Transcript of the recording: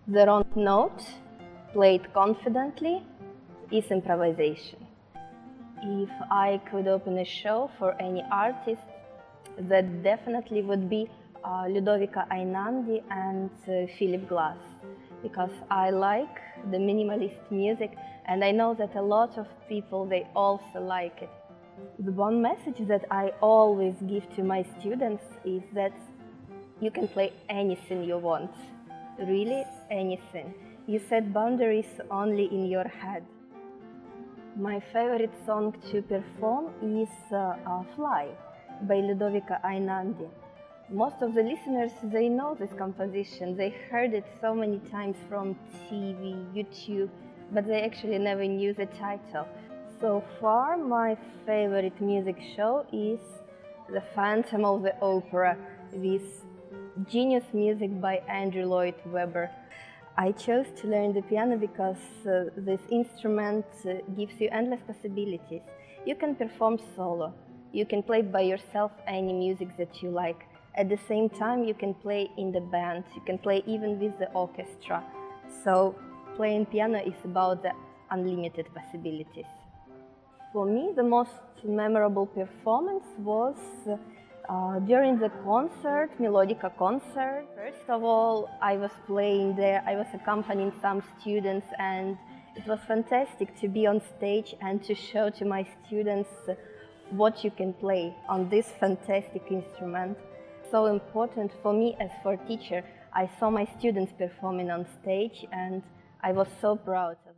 The wrong note, played confidently, is improvisation. If I could open a show for any artist, that definitely would be Ludovica Einaudi and Philip Glass, because I like the minimalist music and I know that a lot of people, they also like it. The one message that I always give to my students is that you can play anything you want, really anything. You set boundaries only in your head. My favorite song to perform is Fly by Ludovica Einaudi. Most of the listeners, they know this composition. They heard it so many times from TV, YouTube, but they actually never knew the title. So far, my favorite music show is The Phantom of the Opera with genius music by Andrew Lloyd Webber. I chose to learn the piano because this instrument gives you endless possibilities. You can perform solo, you can play by yourself any music that you like. At the same time, you can play in the band, you can play even with the orchestra. So playing piano is about the unlimited possibilities. For me, the most memorable performance was during the concert, Melodica concert. First of all, I was playing there, I was accompanying some students, and it was fantastic to be on stage and to show to my students what you can play on this fantastic instrument. So important for me as for a teacher. I saw my students performing on stage and I was so proud of them.